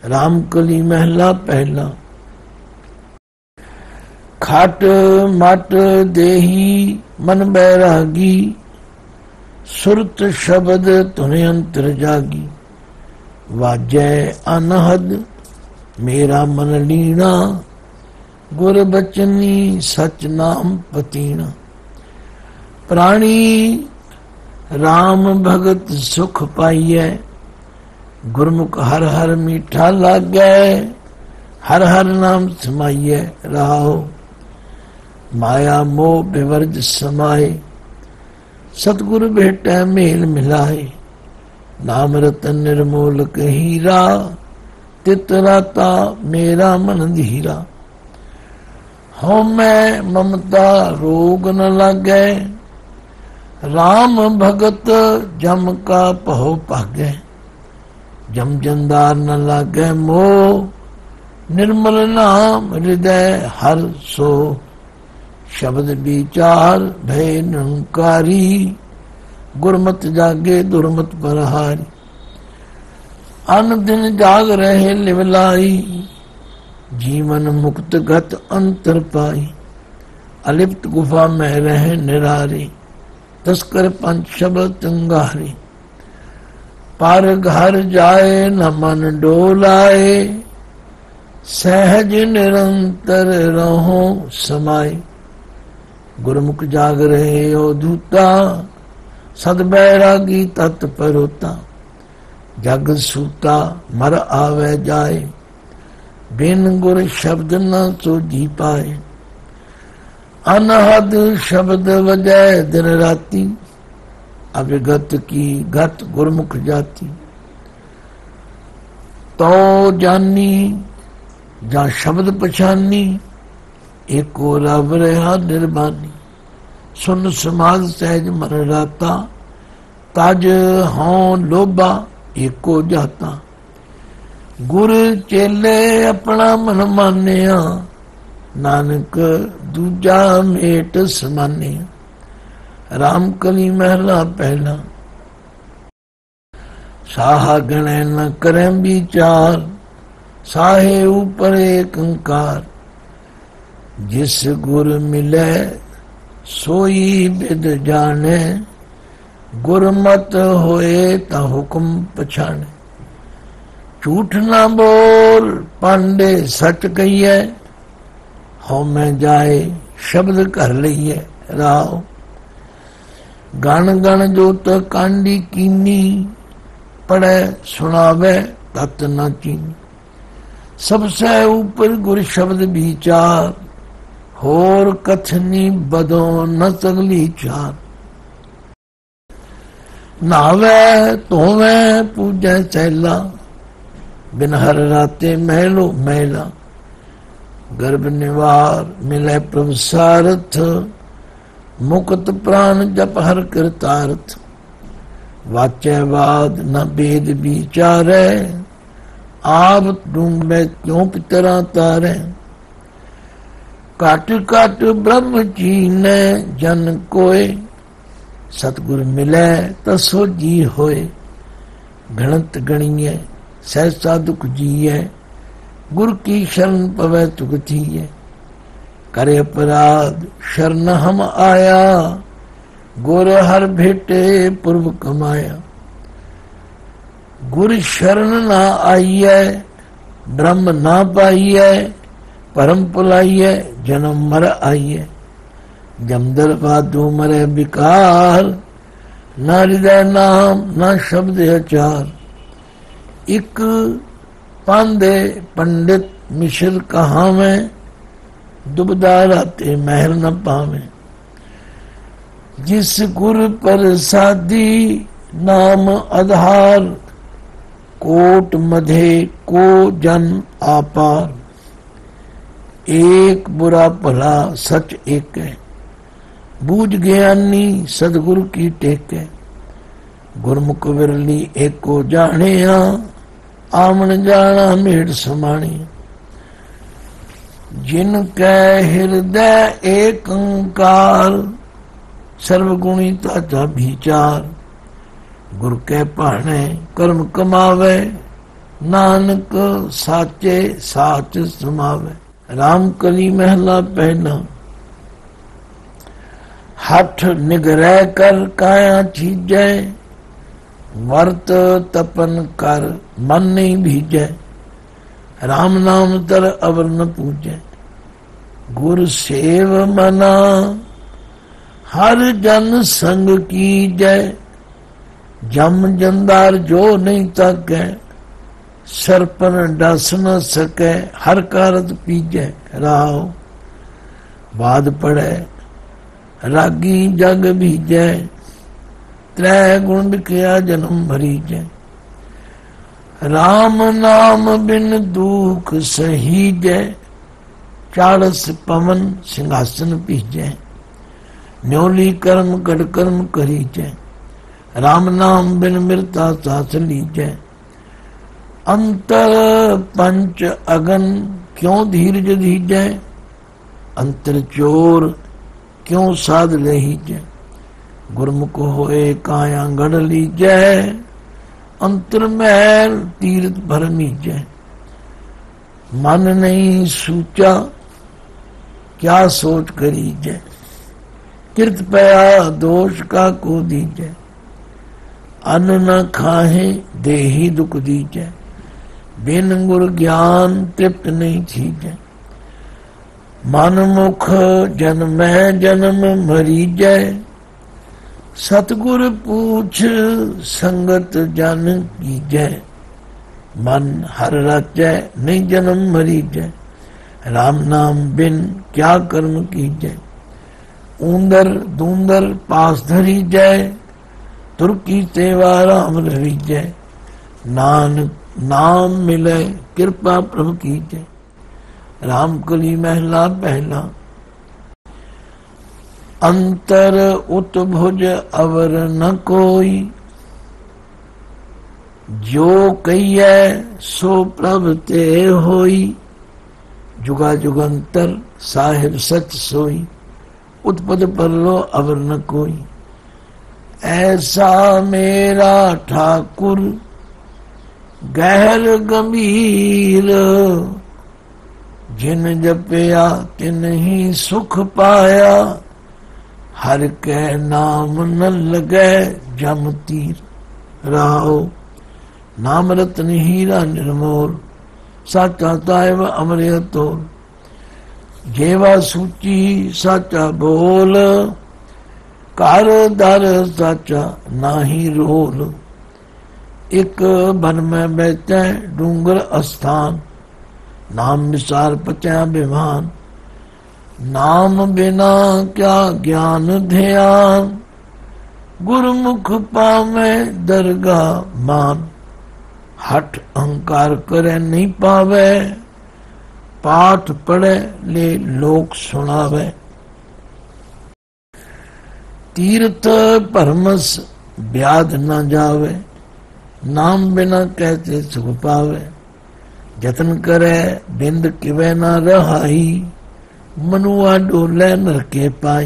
रामकली महला पहला। खाट माट देही मन बैरागी, सुरत शब्द तुने अंतर जागी। वाजै अनहद मेरा मन लीना, गुर बचनी सच नाम पतीना। प्राणी राम भगत सुख पाइयै, गुरमुख हर हर मीठा लागै। हर हर नाम समाइयै रहाओ, माया मोह विवर्ज समाए। सतगुरु भेटै मेल मिलाए, नाम रतन निर्मोलक हीरा। तित राता मेरा मन धीरा, हूँ मैं ममता रोग न लागै। राम भगत जम का पहो भागै, जम जंदार न लागै मोह। निर्मल नाम हृदय हर सो, शब्द विचार भय निरंकारी। गुरमत जागे दुर्मत बरहारी, अन दिन जाग रहे लिवलाई। जीवन मुक्त गत अंतर पाई, अलिप्त गुफा में रहे निरारी। तस्कर पंच शब्द तंगारी, पर घर जाए न मन डोलाए। सहज निरंतर रहो समाए, गुरमुख जाग रहे अवधूता। सद बैरागी तत्पर होता, जग सूता मर आवे जाए। बिन गुर शब्द न सोझी पाए, अनहद शब्द वजह दिन राती। अविगत की गत गुरमुख जाती, तो जानी जा शब्द पछानी। एको रब रहा निर्बानी, सुन समाज सहज मन राता। तज हों लोभा एको जाता, गुर चेले अपना मन मानिया। नानक दूजा मेट समानिया। रामकली महला पहला। साहा गणे न करें विचार, साहे ऊपर एक अंकार। जिस गुर मिले सोई विद जाने, गुरमत होए ता हुक्म पछाने। झूठ ना बोल पांडे सच कहिए, हो में जाए शब्द कर लइए राव। गण गण जोत कांडी कीनी, पढ़े सुनावे तत न चीनी। सबसे ऊपर गुर शब्द विचार, होर कथनी बदो न सगली चार। नावे धोवे पूजै चैला, बिन हर राते महलो मैला। गर्भ निवार मिले प्रभु सारथ, मुकुत प्राण जप हर कृतार्थ। वाचे वाद न वेद विचारे, आप ढूंढे क्यों पितरा तारे। काट काट ब्रह्म चीने जन कोय, सतगुर मिले तसो जी होए। घणत गणिये सहसा दुख जिये, गुर की शरण पवै तुगतिये। करे अपराध शरण हम आया, गुर हर भेटे पूर्व कमाया। गुर शरण ना आइए, ब्रह्म ना पाइए। परम पुलाइए जन्म मर आइए। जमदर बादू मरे विकार, ना हृदय नाम ना शब्द अचार। इक पांदे पंडित मिश्र कहा में, दुबदा राते महर न पावे। जिस गुर पर साधी नाम आधार, कोट मधे को जन आपार। एक बुरा भला सच एक है, बूझ ज्ञानी सदगुरु की टेक है। गुरमुख विरली एको जानिया, आमन जाना मेड़ समानी। जिनके हृदय एक अंकार, सर्वगुणी ताजा विचार। गुर के पढ़ने कर्म कमावे, नानक साचे साच समावे। राम कली महला पहला। हठ निगरह कर काया चीजै, वर्त तपन कर मन नहीं भीजै। राम नाम तर अवर न पूजै, गुर सेव मना हर जन संग कीजै। जम जंदार जो नहीं ताकै, सरपन डस न सकै। हर कारत पीजै राव, बाद पड़े रागी जग भीजै। त्रै गुण किया जन्म भरीजै, राम नाम बिन दुख सहीजै। चाड़स पवन सिंहासन पीजै, न्योली कर्म कड़ कर्म करीजै। राम नाम बिन मृता सास लीजै, अंतर पंच अगन क्यों धीरज धीजै। अंतर चोर क्यों साध लहीजै, गुरमुख होए काया गढ़ लीजै। अंतर महल तीर्थ भर मीजै, मन नहीं सूचा क्या सोच करीजै। कृत पया दोष का को दीजै, अन्न न खाहे देही दुख दीजै। बिन गुर ज्ञान तृप्त नहीं थीजै, मन मुख जन्म जन्म मरीजै। सतगुर पूछ संगत जन कीजै, मन हर रचै नहीं जन्म मरीजै। राम नाम बिन क्या कर्म कीजै, ऊंदर दूंदर पास धरी जै। तुर्की सेवा राम रहीजै, नानक नाम मिले कृपा प्रभु कीजै। राम कली महला पहला। अंतर उत्भुज अवर न कोई, जो कहिए सो प्रभ ते होई। जुगा जुगंतर साहिब सच सोई, उत्पद परलो अवर न कोई। ऐसा मेरा ठाकुर गहर गंभीर, जिन जपया तिन ही सुख पाया। हर के नाम न लगे जम तीर। राहो नाम रत्न हीरा निर्मोल, साचा तायब अमृत तोल। जेवा सूची साचा बोल, कार दर साचा नाही रोल। एक बन में बैठे डूंगर स्थान, नाम विसार पचा विमान। नाम बिना क्या ज्ञान ध्यान, गुरमुख पावे दरगाह मान। हठ अहंकार करे नहीं पावे, पाठ पढ़े ले लोक सुनावे। तीर्थ परमस ब्याद न जावे, नाम बिना कहते सुख पावे। जतन करे बिंद किवे न रहाई, मनुआ डोले नरके पाई।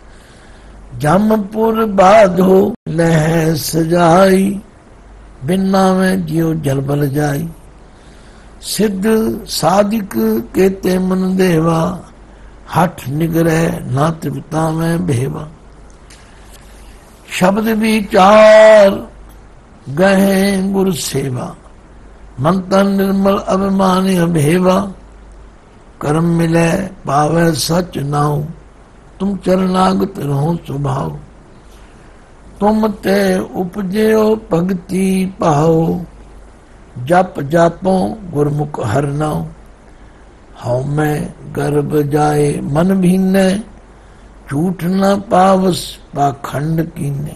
जमपुर बाधो लह सजाई, बिना में जियो जलबल जाई। सिद्ध साधिक केते मन देवा, हठ निगरह ना तृप्ता में भेवा। शब्द विचार गहे गुरु सेवा, मन तन निर्मल अभिमानी अभेवा। कर्म मिले पावे सच नाउ, तुम चरणागत रहो स्वभाव। तुम ते उपजयो भगति पाओ, जप जापो गुरमुख हर नाउ। हौ में गर्भ जाए मन भीने, झूठ न पावस पाखंड कीने।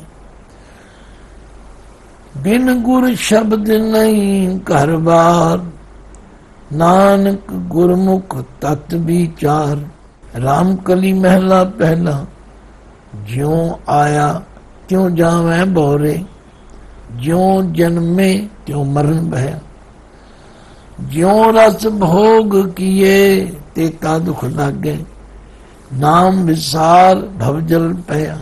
बिन गुर शब्द नहीं घर बार, नानक गुरमुख तत् विचार। राम कली महला पहला। ज्यों आया त्यों जावे बोरे, ज्यों जन्मे त्यों मरण भया। ज्यों रस भोग किए तेता दुख लागे, नाम विसार भवजल पया।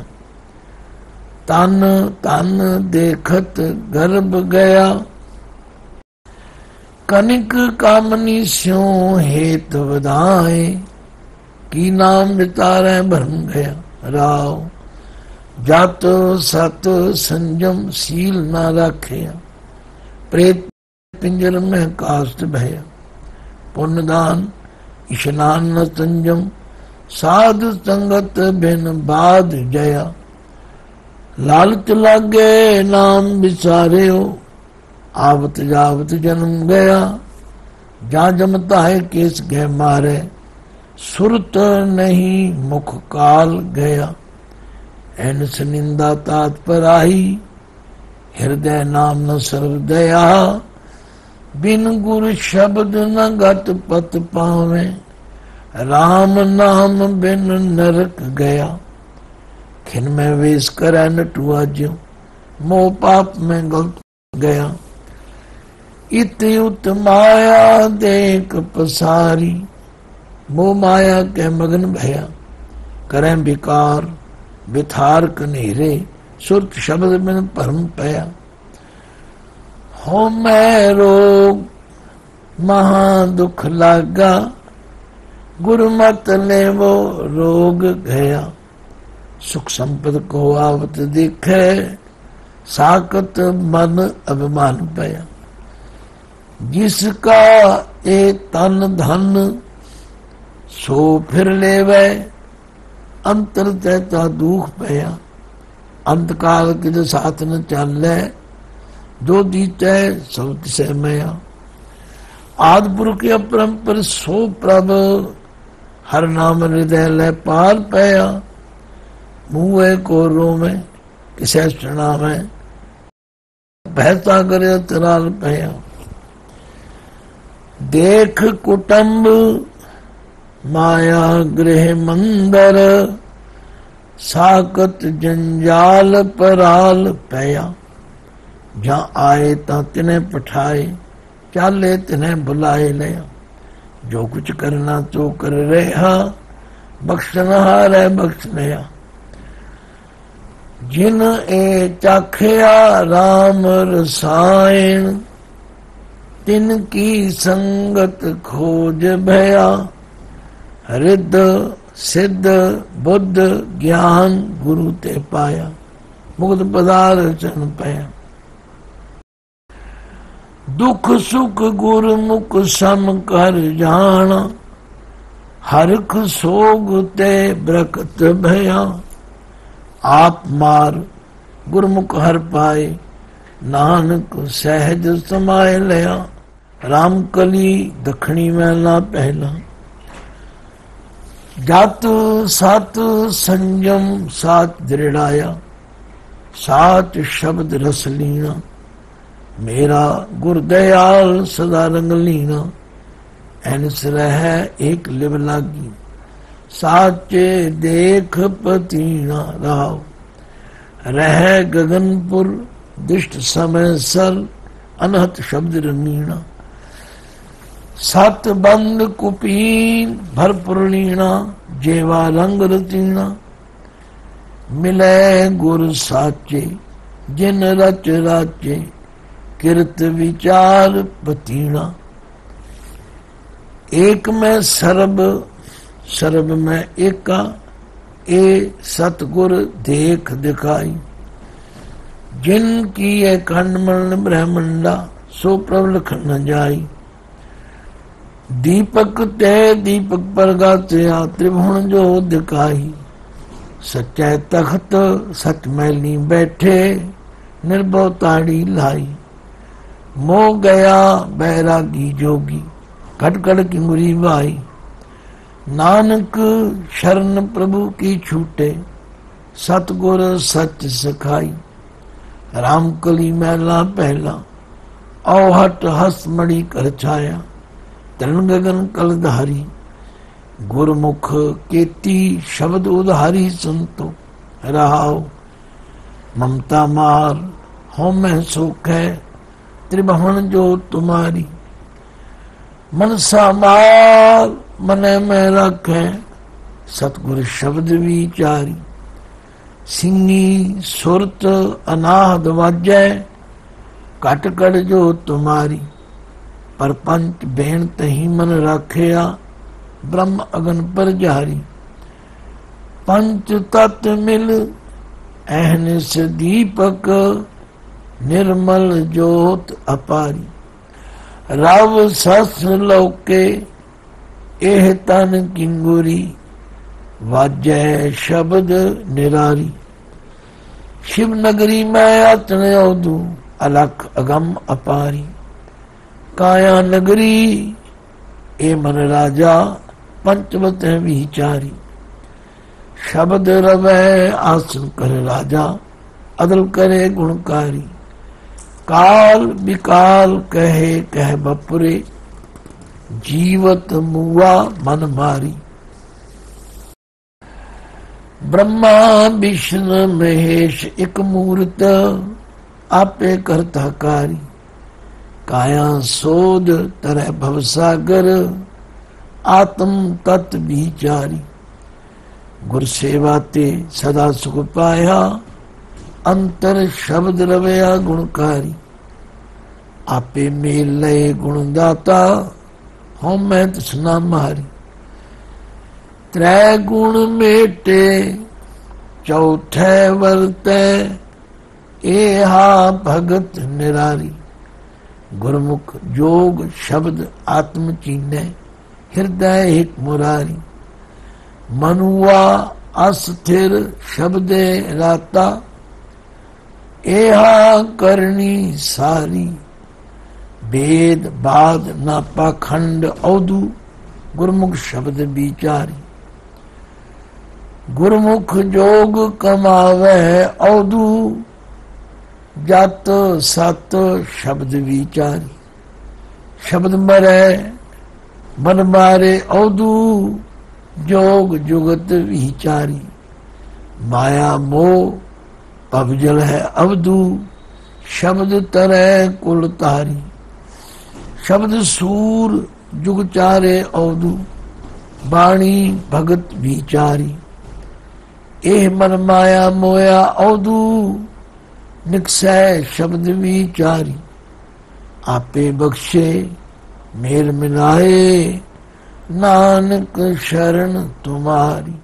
तन तन देखत गर्भ गया, कनिक कामनी स्यों हेत वधाए, की नाम वितारे भरम गया राव। जात सत संजम सील ना राखे, प्रेत पिंजर में कास्ट भया। पुण्यदान स्नान न संजम, साध संगत बिन बाध जया। लालच लागे नाम विचारे हो, आवत जावत जन्म गया। जा जमता है केस गए मारे, सुरत नहीं मुख काल गया। एनस निंदा तात पर आई, हृदय नाम न सर्व दया। बिन गुरु शब्द न गत पत पावे, राम नाम बिन नरक गया। खिन में वेश करे नटुआ ज्यों, मोह पाप में गलत गया। इत उत माया देख पसारी, मोह माया के मगन भया। करें विकार विथार कनेरे, सुरत शब्द बिन भरम पया। हो मैं रोग महा दुख लागा, गुरुमत ले वो रोग गया। सुख संपद को आवत दिखे, साकत मन अभिमान पया। जिसका ए तन धन, सो फिर लेवे, अंतर तैता दुख पया। अंतकाल के साथ न चले, जो दीते सब तिसे मया। आदिपुरुष अपरंपर सो प्रभ, हर नाम हृदय ले पार पया। मुँह को रोमे किसे सुना में, बहता करे तराल पया। देख कुटुंब माया गृह मंदर, साकत जंजाल पराल पया। जहाँ आए ता तिन्हें पठाए, चाले तिन्हें बुलाए लिया। जो कुछ करना तो कर रहा, बख्शनहार है बख्शनया। जिन ए चाखया राम रसायन, तिन की संगत खोज भया। हृद सिद्ध बुद्ध ज्ञान गुरु ते पाया, मुक्त पदार्थ पाया। दुख सुख गुरमुख सम कर जाना, हरख सोग ते ब्रकत भया। आप मार गुरमुख हर पाए, नानक सहज समाये लिया। राम कली दखनी महला पहला। जात सात संयम सात दृढ़ाया, सात शब्द रस लीना। मेरा गुरदयाल सदा रंग लीना, ऐनस रह एक लिव लागी। साचे देख पतीना राव, रह गगनपुर दिष्ट समय सर। अनहत शब्द रंगीना, सत बंद कुपीन भरपुर लीना। जेवा रंग रतीना, मिले गुर साचे। जिन रच राचे, किरत विचार पतीना। एक में सर्ब, सर्ब में एका। ए सतगुर देख दिखाई। जिनकी ये खंडमंड ब्रह्मंडा, सो प्रबल न जाई। दीपक ते दीपक पर गात्या, त्रिभुवन जो दिखाई। सच्चे तख्त सच मैली बैठे, निर्भव ताड़ी लाई। मोह गया बैरागी जोगी, खटखड़ की मुरी भाई। नानक शरण प्रभु की छूटे, सतगुर सच सिखाई। रामकली महला पहला, औहट हस्त मणि कर छाया। तरण गगन कलधारी, गुरमुख केती शब्द उधारी। संतो रहाओ ममता मार, हो मैं सुख है त्रिभुवन जो तुम्हारी। मनसा मार मने में रखे, सतगुर शब्द विचारी। सिंगी सुरत अनाहद वाजय, कट कट जो तुम्हारी। परपंच बेनत ही मन राखिया, ब्रह्म अगन पर जारी। पंच तत्व मिल अहनिस दीपक, निर्मल ज्योत अपारी। रव सहस्र लोके एह तन किंगुरी, वाजय शब्द निरारी। शिव नगरी में अतन औदू, अलख अगम अपारी। काया नगरी ए मन राजा, पंचवत विचारी। शब्द रवै आसन कर राजा, अदल करे गुणकारी। काल विकाल कहे कह बपुरे, जीवत मुआ मन मारी। ब्रह्मा विष्णु महेश एक मूर्त, आपे करता कारी। काया सोध तरह भवसागर, आत्म तत्व विचारी। गुर सेवा ते सदा सुख पाया, अंतर शब्द रवया गुणकारी। आपे मेल लय गुणदाता, हों मैं तसना मारी। त्रै गुण मेटे चौथे वर्ते, एहा भगत निरारी। गुरमुख जोग शब्द आत्म चीने, हृदय एक मुरारी। मनुआ अस्थिर शब्दे राता, एहा करनी सारी। वेद बाद ना पाखंड औदू, गुरमुख शब्द विचारी। गुरमुख जोग कमावे औदू, जात सत शब्द विचारी। शब्द मरे मन मारे औदू, जोग जुगत विचारी। माया मोह पबजल है अवधू, शब्द तरह कुल तारी। शब्द सूर जुग चारे औदू, बाणी भगत विचारी। एह मन माया मोया औदू, निकसै शब्द विचारी। आपे बख्शे मेल मिलाए, नानक शरण तुम्हारी।